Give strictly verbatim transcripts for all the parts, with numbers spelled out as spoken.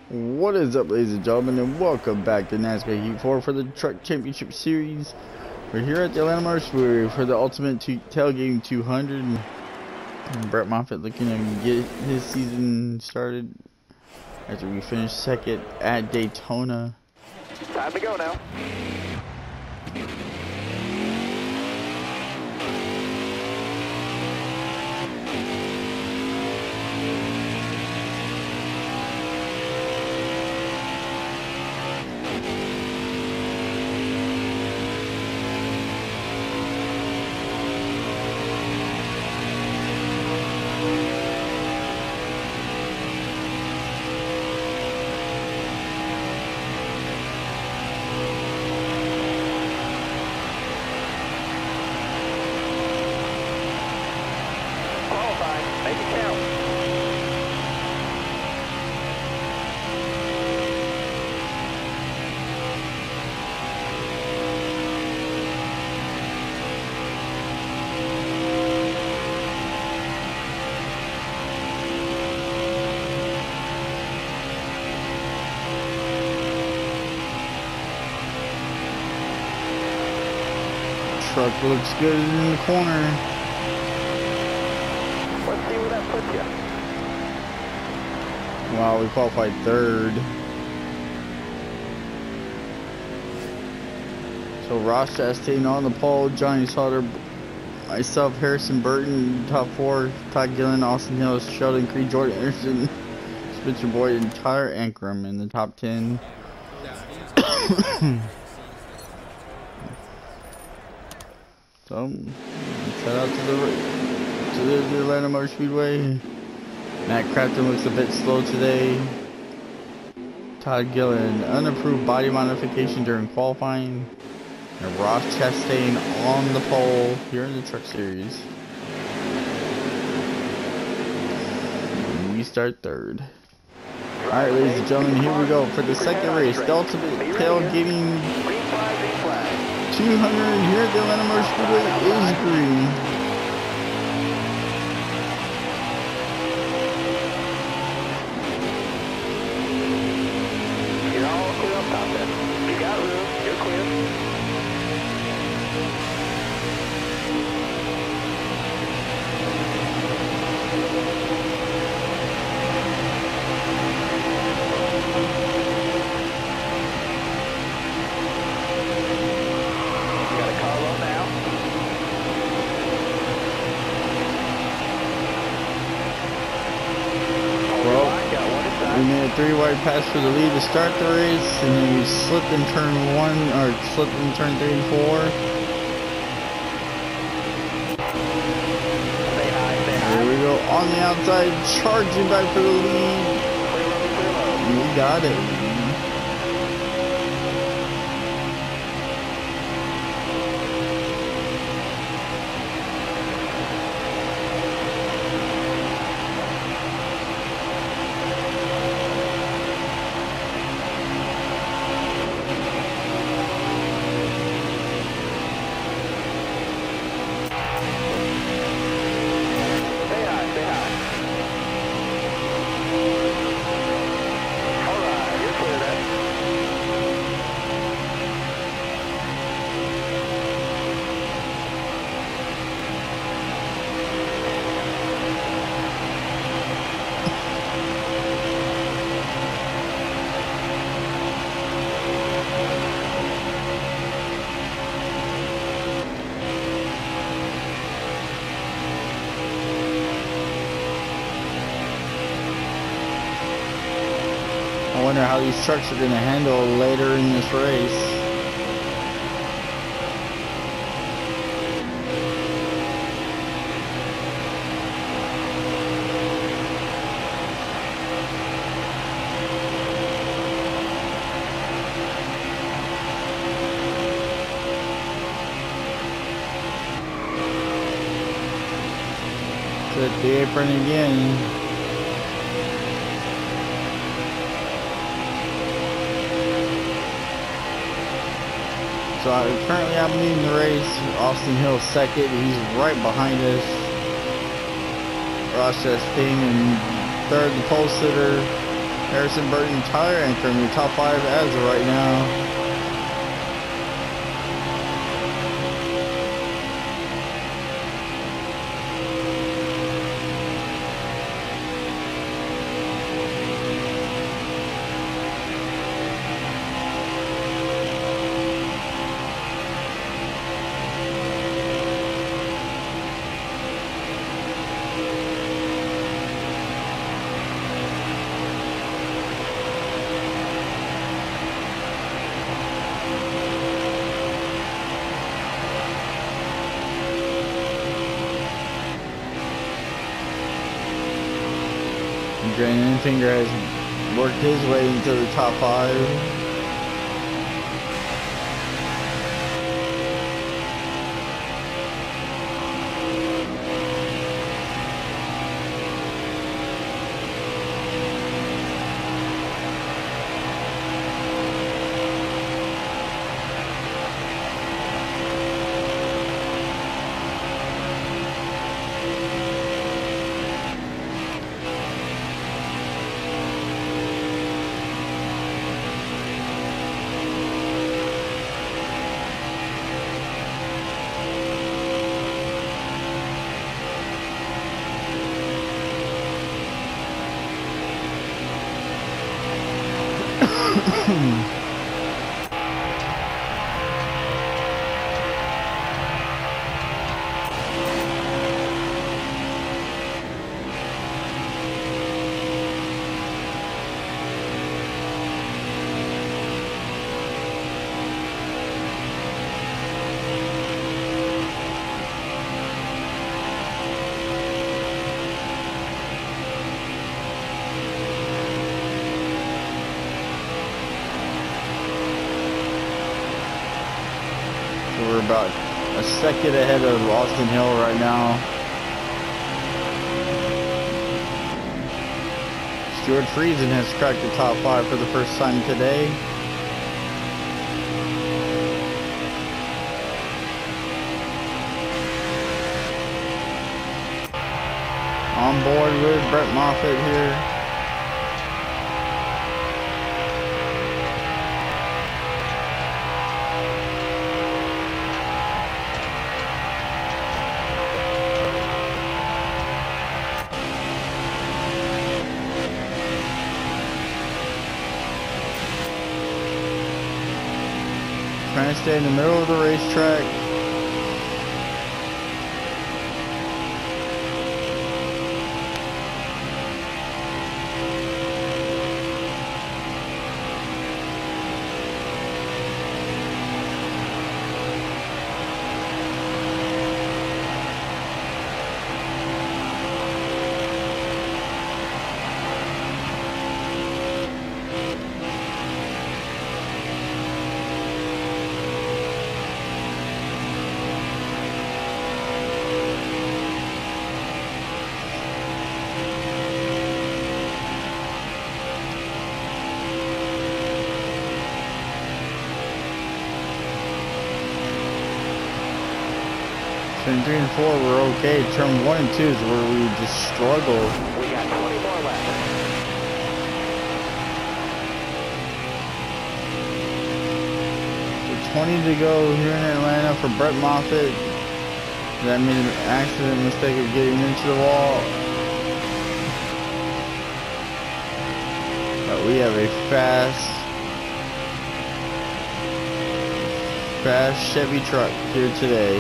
What is up, ladies and gentlemen, and welcome back to Nascar Heat four for the Truck Championship Series. We're here at the Atlanta Motor for the Ultimate Tailgating two hundred. And Brett Moffitt looking to get his season started after we finish second at Daytona. Time to go now. Make it count. Truck looks good in the corner. Let's see where that puts you. Wow, we qualified third. So Ross Chastain on the pole, Johnny Sauter, myself, Harrison Burton, top four, Todd Gillen, Austin Hill, Sheldon Creed, Jordan Anderson, Spencer Boyd, and Tyler Ankrum in the top ten. So, shout out to the to the, the Atlanta Motor Speedway. Matt Crafton looks a bit slow today. Todd Gillen, unapproved body modification during qualifying. And Ross Chastain on the pole here in the Truck Series. And we start third. Alright, ladies and gentlemen, here we go for the second race. The Ultimate Tailgating two hundred here at the Atlanta Motor Speedway is green. You got room. You're clear. You got a car low now. Well, we made a three-wide pass for the lead to start the race, and then we slipped in turn one, or slipped in turn three and four. Say hi, say hi. Here we go, on the outside, charging back for the lead. Clear low, clear low. We got it. I wonder how these trucks are going to handle later in this race. At the apron again. So uh, currently I'm leading the race. Austin Hill second. He's right behind us. Ross Chastain in third, the pole sitter. Harrison Burton, Tyler Anchor in your top five as of right now. Grant Finger has worked his way into the top five. We're about a second ahead of Austin Hill right now. Stuart Friesen has cracked the top five for the first time today. On board with Brett Moffitt here. Trying to stay in the middle of the racetrack. Turn three and four were okay. Turn one and two is where we just struggle. We got twenty more left. So twenty to go here in Atlanta for Brett Moffitt. That made an accident mistake of getting into the wall. But we have a fast, fast Chevy truck here today.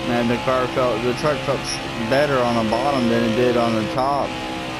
Man, the car felt, the truck felt better on the bottom than it did on the top.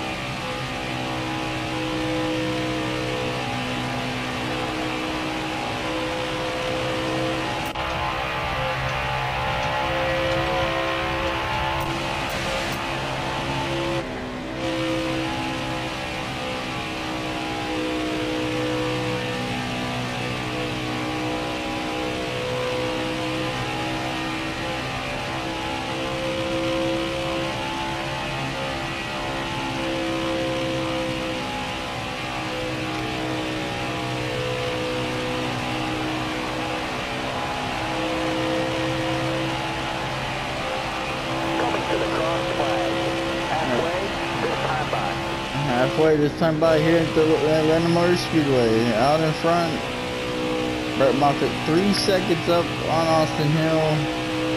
Halfway this time by here at the Atlanta Motor Speedway, out in front. Brett Moffitt three seconds up on Austin Hill.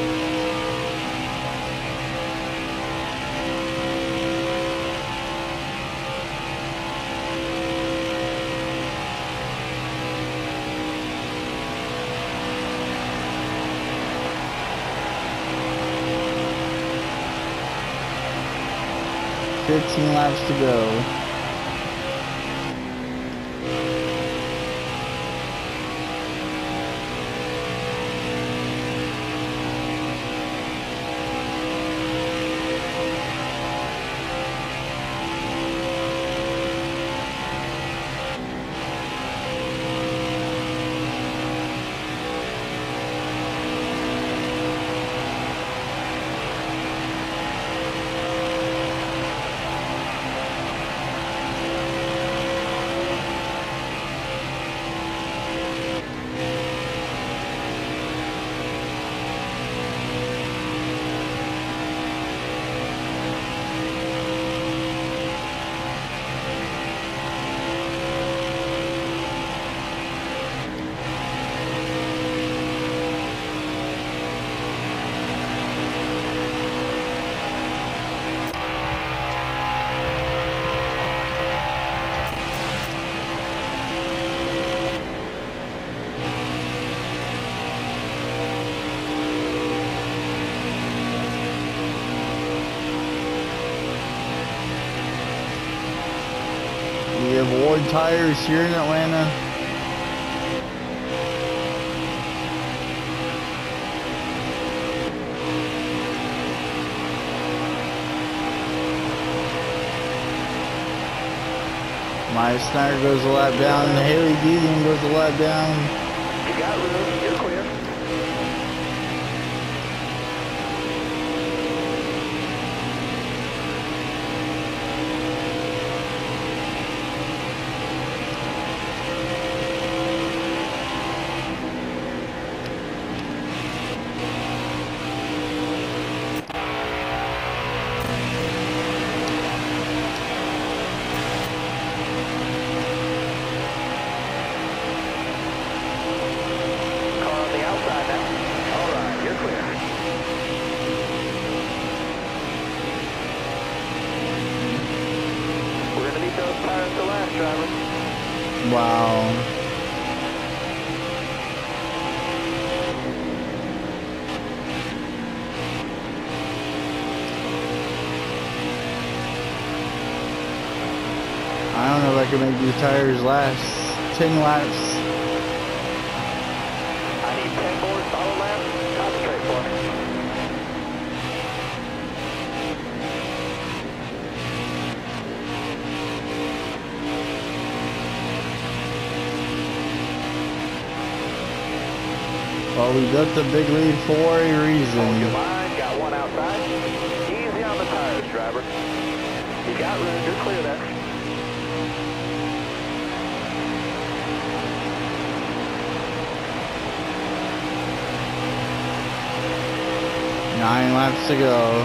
fifteen laps to go. We have Ward tires here in Atlanta. My Snyder goes a lap down, and Haley Dealing goes a lap down. You got room, you're clear. Wow. I don't know if I can make these tires last ten laps. I need ten more solid laps. Concentrate for me. Well, we built a big lead for a reason. Hold your line, got one outside. Easy on the tires, driver. You got room, you're clear there. Nine laps to go.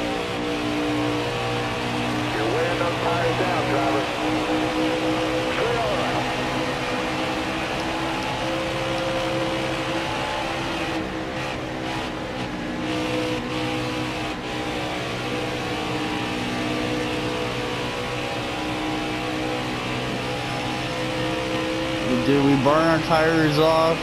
Tires down, driver. Dude, we burn our tires off.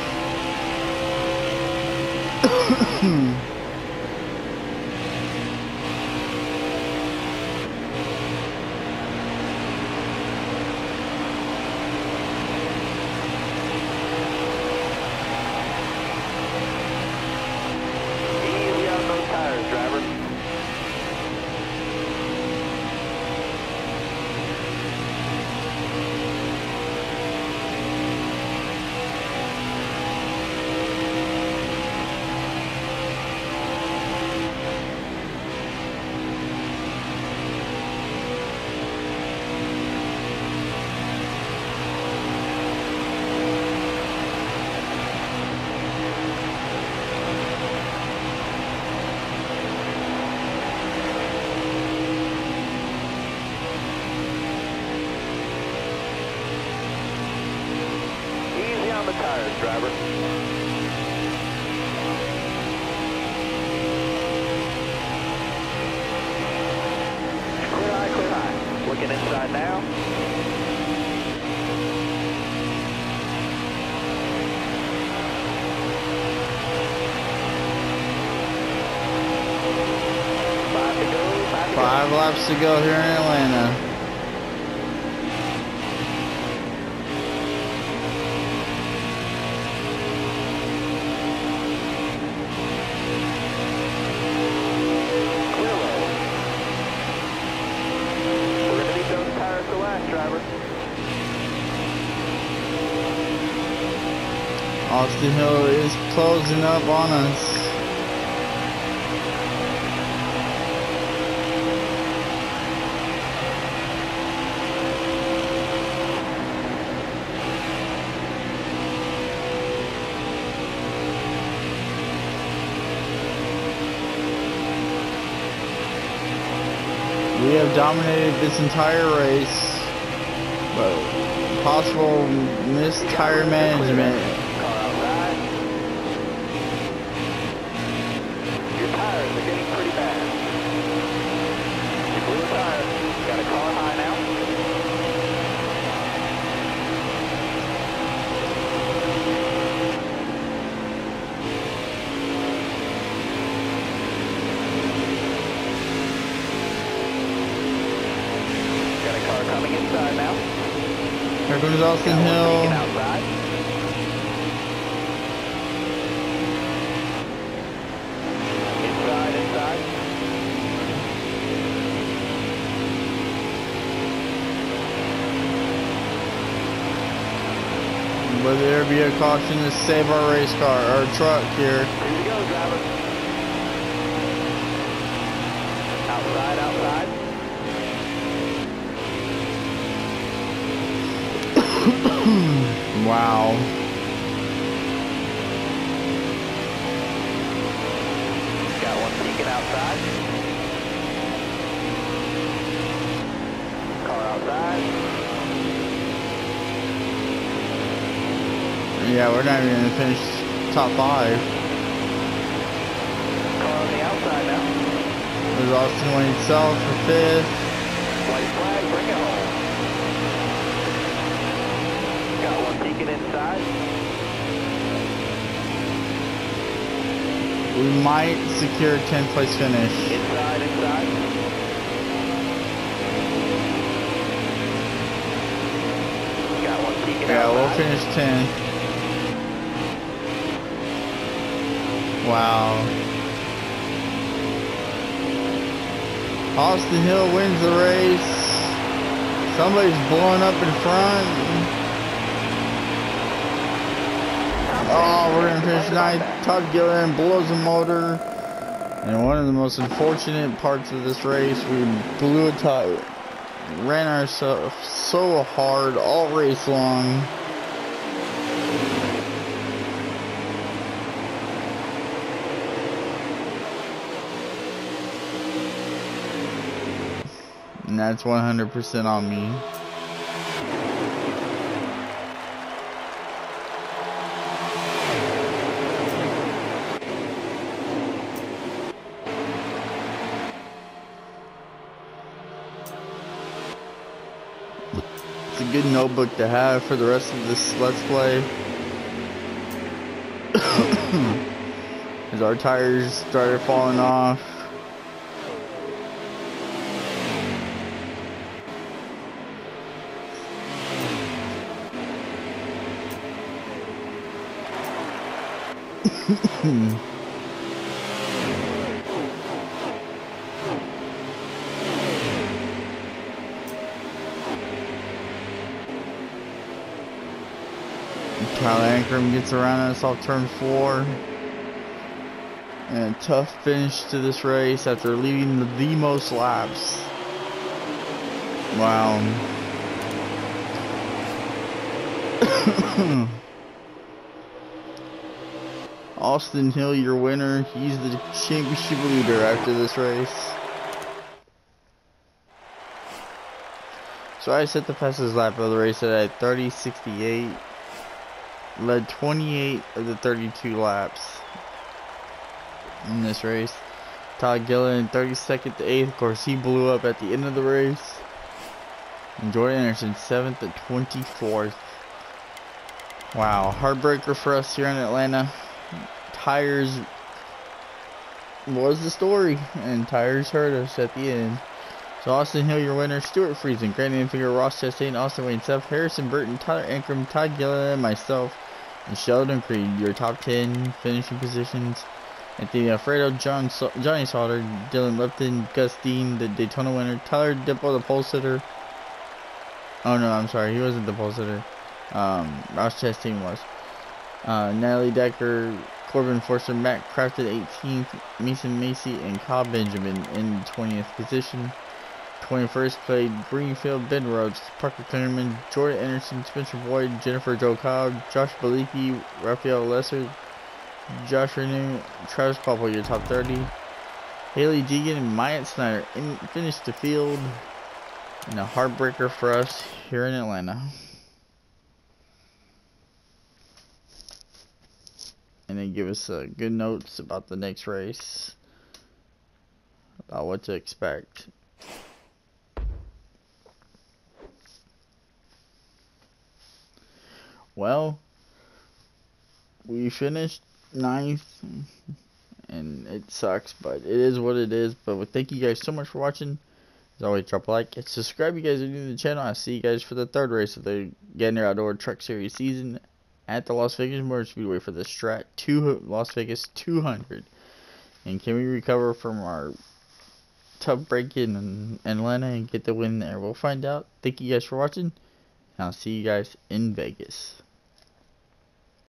Easy on those tires, driver. Easy on the tires, driver. Clear high, clear high. Looking inside now. Five to go, five to go. Five laps to go here in Atlanta. Clear roll. We're going to need those tires to last, driver. Austin Hill is closing up on us. We have dominated this entire race, but possible missed tire management. Car outside. Your tires are getting pretty bad. You blew a tire. Got a car high now. Got a car coming inside now. Here comes Austin Got one Hill. peeking outside. Inside, inside. Will there be a caution to save our race car, our truck here? Here you go, driver. Outside, outside. Wow. Got one peeking outside. Car outside. Yeah, we're not even gonna finish top five. Car on the outside now. There's Austin Wayne South for fifth. White flag, bring it home. Got one peeking inside. We might secure a tenth place finish. Inside, inside. Got one peeking Yeah, outside. we'll finish tenth. Wow. Austin Hill wins the race. Somebody's blowing up in front. Oh, we're gonna finish ninth. Todd Gillian blows the motor. And one of the most unfortunate parts of this race, we blew a tire. Ran ourselves so hard all race long. And that's one hundred percent on me. a good notebook to have for the rest of this Let's Play. As our tires started falling off. Kyle Ankrum gets around us off turn four. And a tough finish to this race after leading the, the most laps. Wow. Austin Hill, your winner. He's the championship leader after this race. So I set the fastest lap of the race at thirty sixty-eight. Led twenty-eight of the thirty-two laps in this race. Todd Gillen thirty-second to eighth. Of course, he blew up at the end of the race. And Jordan Anderson seventh to twenty-fourth. Wow, heartbreaker for us here in Atlanta. Tires was the story, and tires hurt us at the end. So Austin Hill, your winner. Stuart Friesen, Brandon Finger, Ross Chastain, Austin Wayne, Seth Harrison, Burton, Tyler Ankrum, Todd Gillen, and myself, and Sheldon Creed. Your top ten finishing positions. Anthony Alfredo, John so Johnny Sauter, Dylan Lipton, Gus Dean, the Daytona winner. Tyler Dippo, the pole sitter. Oh no, I'm sorry, he wasn't the pole sitter. Um, Ross Chastain was. Uh, Natalie Decker, Corbin Forster, Matt Crafton eighteenth, Mason Macy, and Kyle Benjamin in twentieth position. twenty-first played Greenfield, Ben Rhodes, Parker Klingerman, Jordan Anderson, Spencer Boyd, Jennifer Joe Cobb, Josh Baliki, Raphael Lesser, Josh Renew, Travis Popple, your top thirty. Haley Deegan and Myatt Snyder in, finished the field. And a heartbreaker for us here in Atlanta. And they give us uh, good notes about the next race. About what to expect. Well, we finished ninth, and it sucks, but it is what it is. But thank you guys so much for watching. As always, drop a like and subscribe. You guys are new to the channel. I'll see you guys for the third race of the Gander Outdoor Truck Series season at the Las Vegas Motor Speedway for the Strat two Las Vegas two hundred. And can we recover from our tough break in Atlanta and get the win there? We'll find out. Thank you guys for watching. And I'll see you guys in Vegas.